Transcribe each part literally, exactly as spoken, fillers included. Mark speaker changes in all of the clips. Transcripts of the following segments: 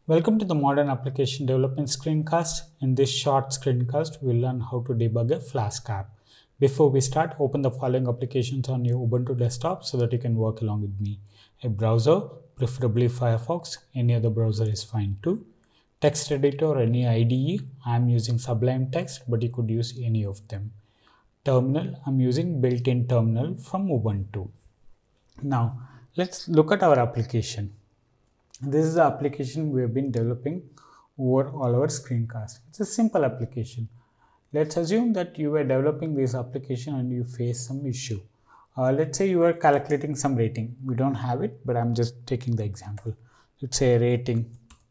Speaker 1: Welcome to the Modern Application Development Screencast. In this short screencast, we'll learn how to debug a Flask app. Before we start, open the following applications on your Ubuntu desktop so that you can work along with me. A browser, preferably Firefox, any other browser is fine too. Text editor or any I D E, I'm using Sublime Text, but you could use any of them. Terminal, I'm using built-in terminal from Ubuntu. Now, let's look at our application. This is the application we have been developing over all our screencasts. It's a simple application. Let's assume that you were developing this application and you face some issue. Uh, let's say you are calculating some rating. We don't have it, but I'm just taking the example. Let's say rating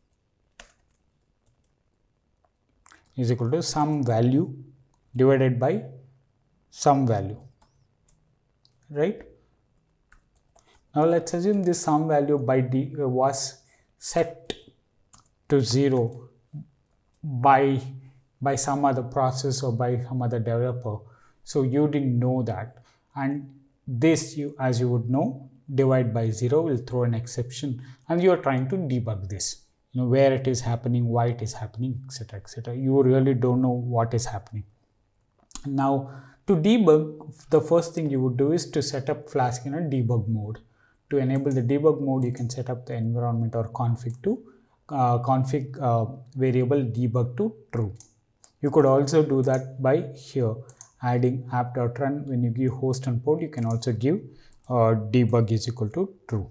Speaker 1: is equal to some value divided by some value, right? Now let's assume this sum value by D uh, was set to zero by by some other process or by some other developer. So you didn't know that, and this, you as you would know, divide by zero will throw an exception, and you are trying to debug this. You know where it is happening, why it is happening, etc, et cetera. You really don't know what is happening. Now to debug, the first thing you would do is to set up Flask in a debug mode. To enable the debug mode, you can set up the environment or config to uh, config uh, variable debug to true. You could also do that by here adding app.run. When you give host and port, you can also give uh, debug is equal to true,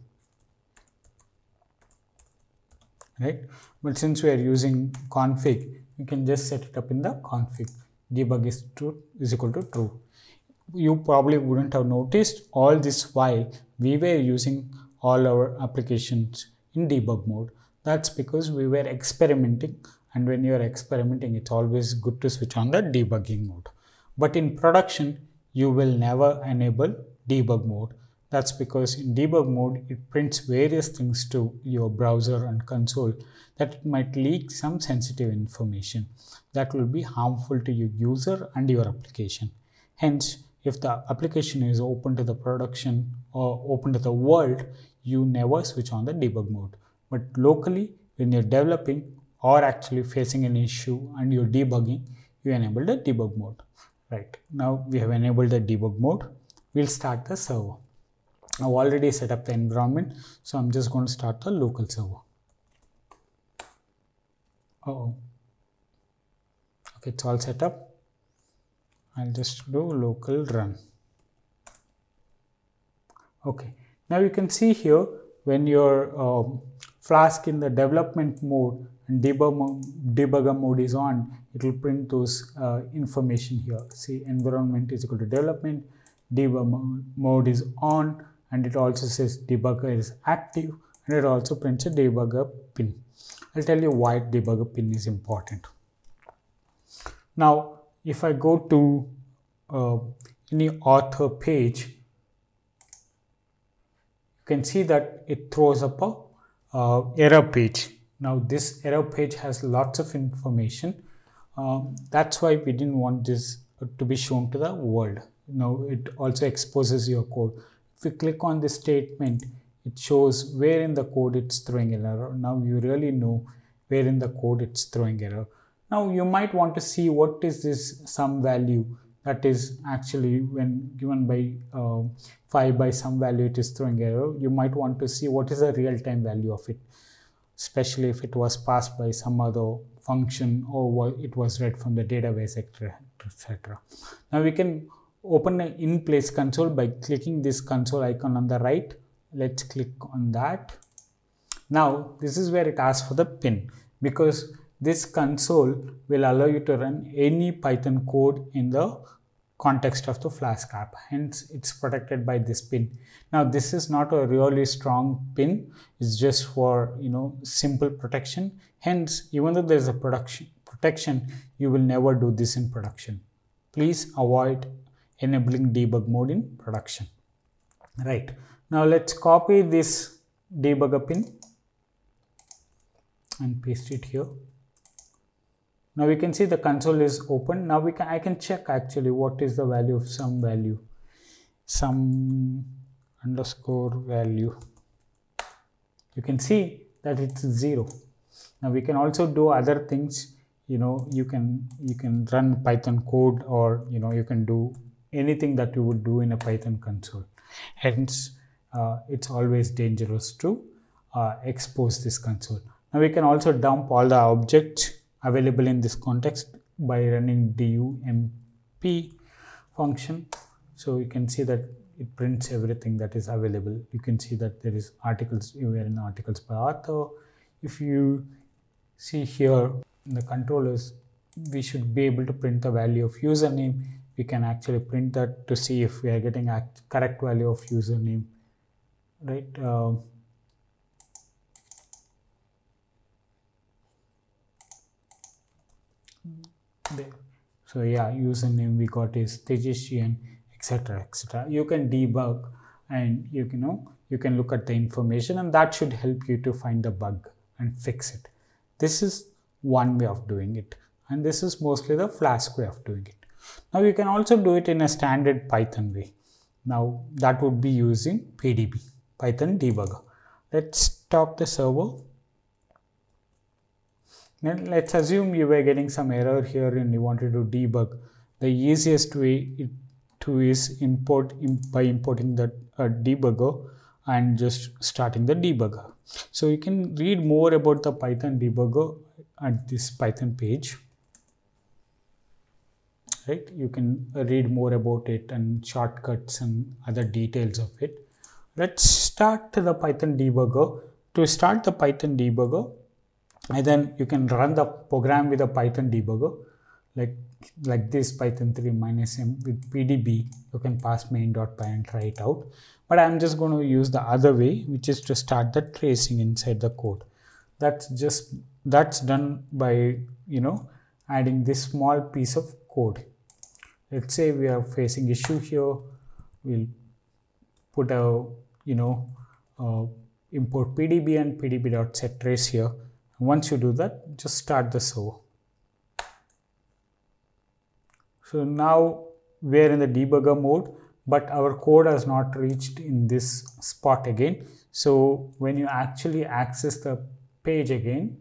Speaker 1: right? But since we are using config, you can just set it up in the config. Debug is true is equal to true. You probably wouldn't have noticed all this while we were using all our applications in debug mode. That's because we were experimenting, and when you are experimenting, it's always good to switch on the debugging mode. But in production, you will never enable debug mode. That's because in debug mode, it prints various things to your browser and console that it might leak some sensitive information that will be harmful to your user and your application. Hence, if the application is open to the production or open to the world, you never switch on the debug mode. But locally, when you're developing or actually facing an issue and you're debugging, you enable the debug mode. Right, now we have enabled the debug mode. We'll start the server. I've already set up the environment, so I'm just going to start the local server. Uh-oh. Okay, it's all set up. I'll just do local run. Okay, now you can see here when your um, Flask in the development mode and debug debugger mode is on, it will print those uh, information here. See, environment is equal to development, debug mode is on, and it also says debugger is active, and it also prints a debugger pin. I'll tell you why debugger pin is important. Now, if I go to uh, any author page, you can see that it throws up a uh, error page. Now this error page has lots of information. Um, that's why we didn't want this to be shown to the world. Now it also exposes your code. If you click on this statement, it shows where in the code it's throwing an error. Now you really know where in the code it's throwing error. Now you might want to see what is this some value that is actually when given by uh, five by some value it is throwing error. You might want to see what is the real-time value of it, especially if it was passed by some other function or it was read from the database, et cetera. Now we can open an in-place console by clicking this console icon on the right. Let's click on that. Now this is where it asks for the pin, because this console will allow you to run any Python code in the context of the Flask app. Hence, it's protected by this pin. Now, this is not a really strong pin. It's just for, you know, simple protection. Hence, even though there's a production protection, you will never do this in production. Please avoid enabling debug mode in production. Right. Now, let's copy this debugger pin and paste it here. Now we can see the console is open. Now we can I can check actually what is the value of some value, some underscore value. You can see that it's zero. Now we can also do other things. You know, you can you can run Python code, or you know, you can do anything that you would do in a Python console. Hence, uh, it's always dangerous to uh, expose this console. Now we can also dump all the objects available in this context by running dump function. So you can see that it prints everything that is available. You can see that there is articles, you are in articles by author. If you see here in the controllers, we should be able to print the value of username. We can actually print that to see if we are getting a correct value of username, right? Uh, there. So yeah, username we got is Tejashian, etc, etc. You can debug, and you, you know you can look at the information, and that should help you to find the bug and fix it. This is one way of doing it, and this is mostly the Flask way of doing it. Now you can also do it in a standard Python way. Now that would be using P D B, Python debugger. Let's stop the server. Then let's assume you were getting some error here and you wanted to debug. The easiest way to is import by importing the uh, debugger and just starting the debugger. So you can read more about the Python debugger at this Python page, right? You can read more about it and shortcuts and other details of it. Let's start the Python debugger. To start the Python debugger, and then you can run the program with a Python debugger, like like this Python three minus m with P D B. You can pass main.py and try it out. But I'm just going to use the other way, which is to start the tracing inside the code. That's just that's done by you know adding this small piece of code. Let's say we are facing issue here. We'll put a you know uh, import P D B and P D B.setTrace here. Once you do that, just start the server. So now we are in the debugger mode, but our code has not reached in this spot again. So when you actually access the page again,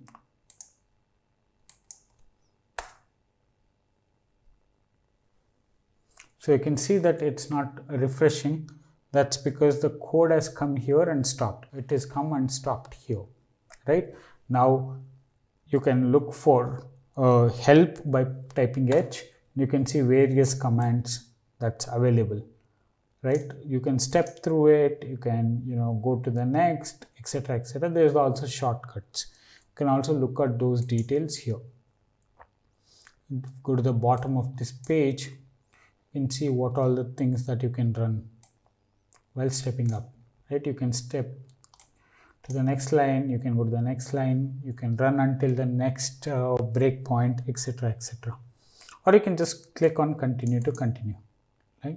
Speaker 1: so you can see that it's not refreshing. That's because the code has come here and stopped. It has come and stopped here, right? Now you can look for uh, help by typing H. You can see various commands that's available, right? You can step through it. You can you know go to the next, etc, etc. There's also shortcuts. You can also look at those details here. Go to the bottom of this page and see what all the things that you can run while stepping up, right? You can step to the next line, you can go to the next line, you can run until the next uh, breakpoint, etc, etc, or you can just click on continue to continue, right?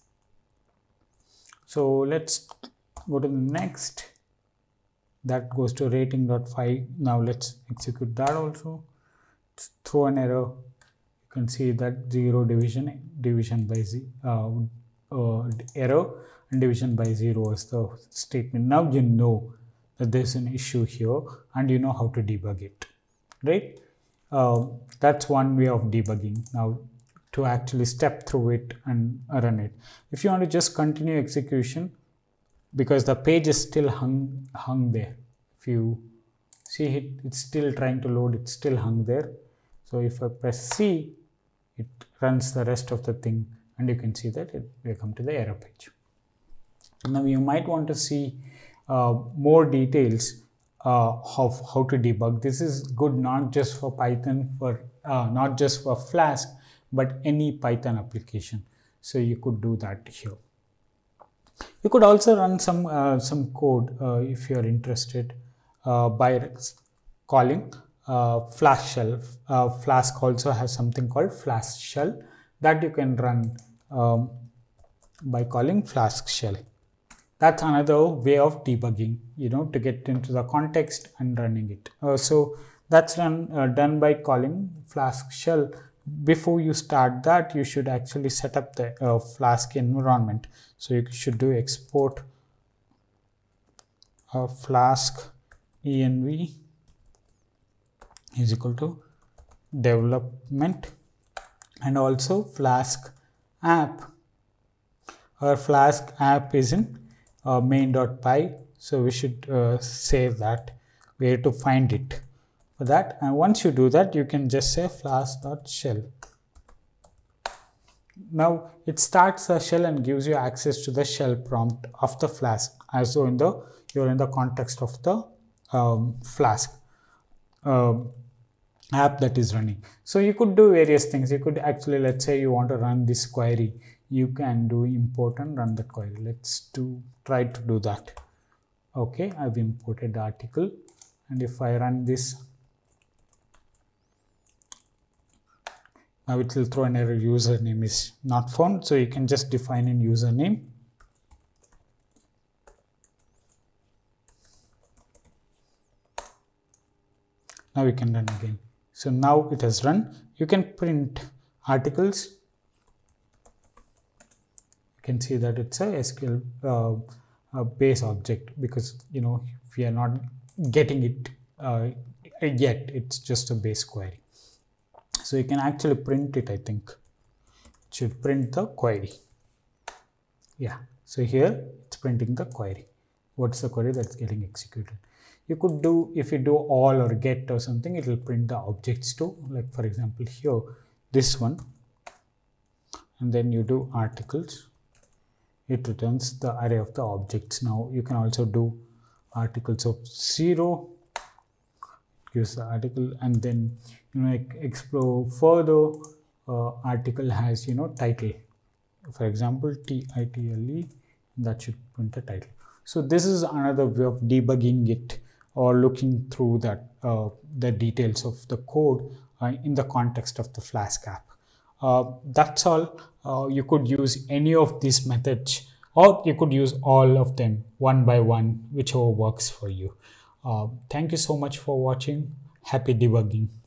Speaker 1: So let's go to the next. That goes to rating.py. Now let's execute that also. Let's throw an error. You can see that zero division division by z uh, uh, error and division by zero is the statement. Now you know that there's an issue here and you know how to debug it, right? Uh, that's one way of debugging. Now to actually step through it and run it. If you want to just continue execution, because the page is still hung hung there. If you see it, it's still trying to load, it's still hung there. So if I press C, it runs the rest of the thing, and you can see that it will come to the error page. Now you might want to see uh, more details uh, of how to debug. This is good not just for Python, for uh, not just for Flask, but any Python application. So you could do that here. You could also run some uh, some code uh, if you are interested uh, by calling uh, Flask shell. Uh, Flask also has something called Flask shell that you can run um, by calling Flask shell. That's another way of debugging, you know, to get into the context and running it. Uh, so that's done uh, done by calling Flask shell. Before you start that, you should actually set up the uh, Flask environment. So you should do export uh, Flask env is equal to development, and also Flask app. Our Flask app is in uh, main.py, so we should uh, save that. We have to find it for that, and once you do that, you can just say flask.shell. Now it starts a shell and gives you access to the shell prompt of the Flask, as though in the you're in the context of the um, Flask uh, app that is running. So you could do various things. You could actually, let's say you want to run this query, you can do import and run that query. Let's do try to do that. Okay, I've imported the article, and if I run this, now it will throw an error, username is not found. So you can just define a username. Now we can run again. So now it has run. You can print articles. You can see that it's a S Q L uh, a base object, because you know we are not getting it uh, yet. It's just a base query. So you can actually print it. I think it should print the query. Yeah. So here it's printing the query. What's the query that's getting executed? You could do, if you do all or get or something, it will print the objects too. Like for example here, this one, and then you do articles, it returns the array of the objects. Now you can also do articles of zero, gives the article, and then you know explore further. Uh, article has you know title, for example T I T L E, that should print the title. So this is another way of debugging it, or looking through that uh, the details of the code uh, in the context of the Flask app. Uh, that's all. Uh, you could use any of these methods, or you could use all of them one by one, whichever works for you. Uh, thank you so much for watching. Happy debugging.